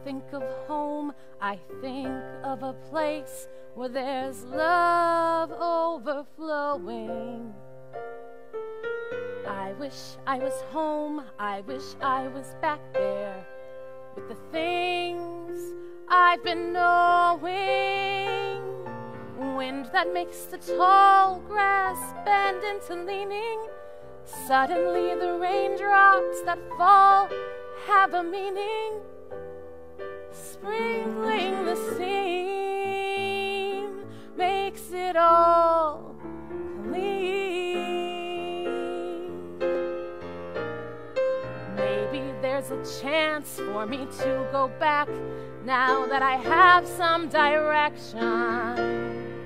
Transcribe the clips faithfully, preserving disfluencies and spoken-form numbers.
think of home, I think of a place where there's love overflowing. I wish I was home, I wish I was back there with the things I've been knowing. Wind that makes the tall grass bend into leaning. Suddenly the raindrops that fall have a meaning. Sprinkling the seam makes it all clean. Maybe there's a chance for me to go back now that I have some direction.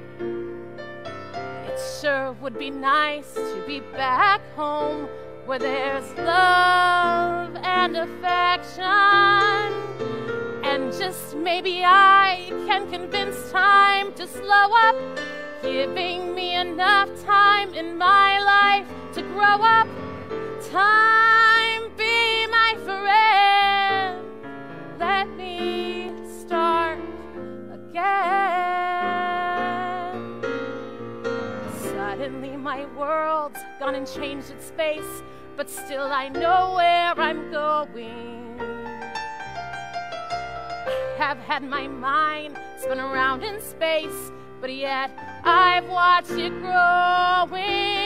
It sure would be nice to be back home where there's love and affection. And just maybe I can convince time to slow up, giving me enough time in my life to grow up. Time, be my friend. Let me start again. Suddenly my world's gone and changed its space, but still I know where I'm going. Have had my mind spin around in space, but yet I've watched it growing.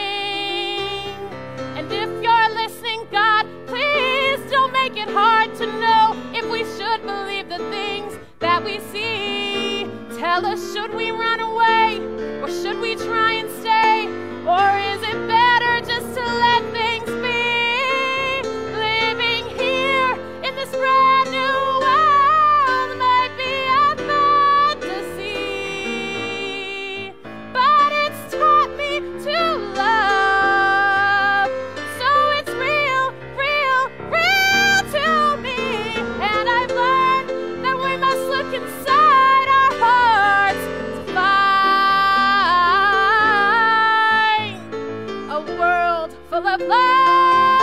And if you're listening, God, please don't make it hard to know if we should believe the things that we see. Tell us, should we run away, or should we try and stay? Or is it better just to let things be? Living here in this brand new world might be a fantasy, but it's taught me to love. So it's real, real, real to me. And I've learned that we must look inside our hearts to find a world full of love.